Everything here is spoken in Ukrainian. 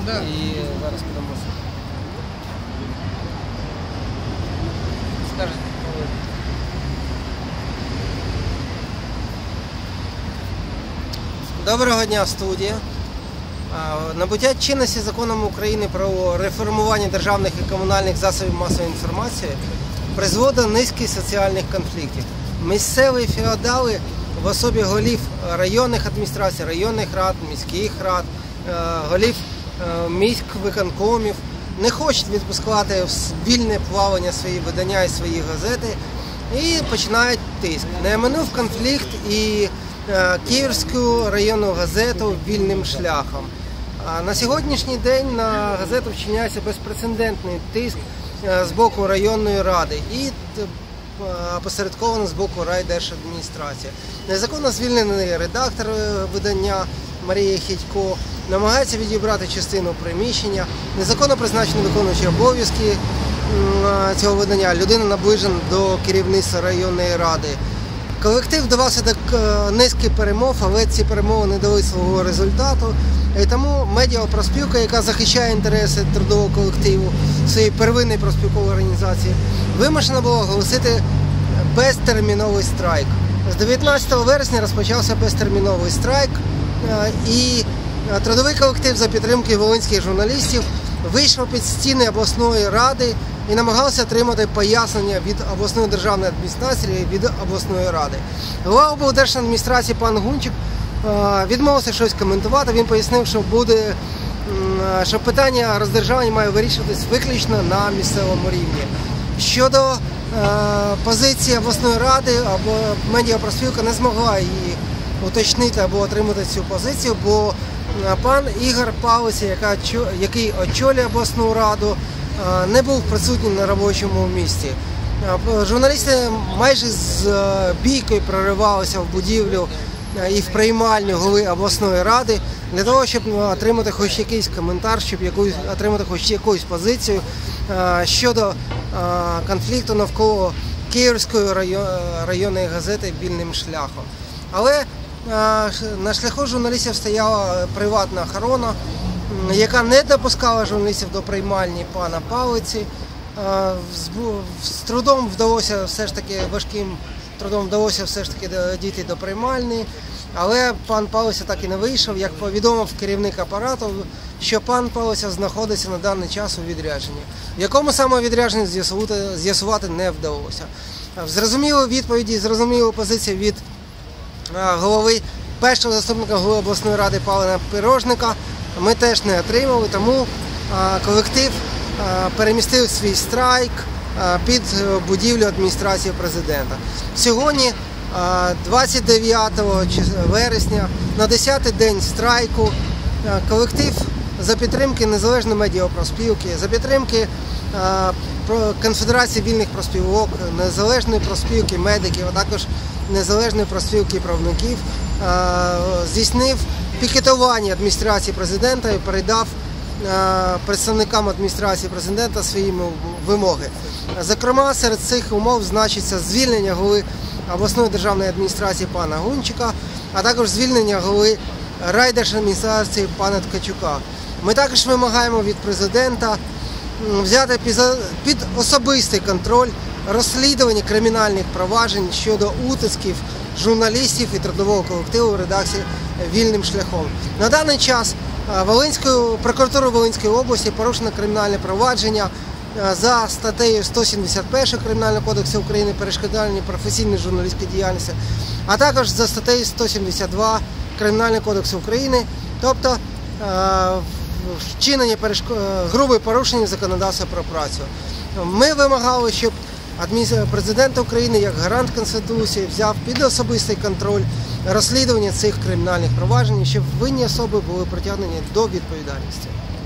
Да. І зараз подивимося. Скажете, коли? Доброго дня, студія. Набуття чинності Законом України про реформування державних і комунальних засобів масової інформації призводить до низки соціальних конфліктів. Місцеві феодали в особі голів районних адміністрацій, районних рад, міських рад, голів міськвиконкомів не хочуть відпускати в вільне плавання свої видання і свої газети і починають тиск. Не минув конфлікт і Київську районну газету «Вільним шляхом». На сьогоднішній день на газету вчиняється безпрецедентний тиск з боку районної ради і опосередковано з боку райдержадміністрації. Незаконно звільнений редактор видання Марія Хідько намагається відібрати частину приміщення, незаконно призначений виконуючий обов'язки цього видання, людина наближена до керівництва районної ради. Колектив вдавався до низки перемов, але ці перемови не дали свого результату. І тому медіапроспілка, яка захищає інтереси трудового колективу своєї первинної профспілкової організації, вимушена була оголосити безтерміновий страйк. З 19 вересня розпочався безтерміновий страйк, і трудовий колектив за підтримки волинських журналістів вийшов під стіни обласної ради і намагався отримати пояснення від обласної державної адміністрації і від обласної ради. Голова облдержадміністрації пан Гунчик відмовився щось коментувати. Він пояснив, що питання роздержавлення має вирішуватись виключно на місцевому рівні. Щодо позиції обласної ради, або медіапроспілка не змогла її уточнити або отримати цю позицію, бо пан Ігор Павлиця, який очолює обласну раду, не був присутній на робочому місці. Журналісти майже з бійкою проривалися в будівлю і в приймальню голови обласної ради для того, щоб отримати хоч якийсь коментар, щоб отримати хоч якусь позицію щодо конфлікту навколо Київської районної газети «Вільним шляхом». Але на шляху журналістів стояла приватна охорона, яка не допускала журналістів до приймальні пана Павлиці. З трудом вдалося важким трудом вдалося все ж таки дійти до приймальні, але пан Павлиця так і не вийшов. Як повідомив керівник апарату, що пан Павлиця знаходиться на даний час у відрядженні. В якому саме відрядженні з'ясувати не вдалося. Зрозумілу відповіді, зрозумілу позицію від голови, першого заступника голови обласної ради Павла Пирожника ми теж не отримали, тому колектив перемістив свій страйк під будівлю адміністрації президента. Сьогодні, 29 вересня, на 10-й день страйку, колектив за підтримки Незалежної медіапроспілки, за підтримки Конфедерації вільних профспілок, Незалежної профспілки медиків, а також Незалежної профспілки правників, здійснив пікетування адміністрації президента і передав представникам адміністрації президента свої вимоги. Зокрема, серед цих умов значиться звільнення голови обласної державної адміністрації пана Гунчика, а також звільнення голови райдержадміністрації пана Ткачука. Ми також вимагаємо від президента взяти під особистий контроль розслідування кримінальних проваджень щодо утисків журналістів і трудового колективу в редакції «Вільним шляхом». На даний час прокуратурою Волинської області порушено кримінальне провадження за статтею 171 Кримінального кодексу України «Перешкоджання професійної журналістської діяльності», а також за статтею 172 Кримінального кодексу України, тобто вчинення грубе порушення законодавства про працю. Ми вимагали, щоб президент України, як гарант Конституції, взяв під особистий контроль розслідування цих кримінальних проваджень, щоб винні особи були притягнені до відповідальності.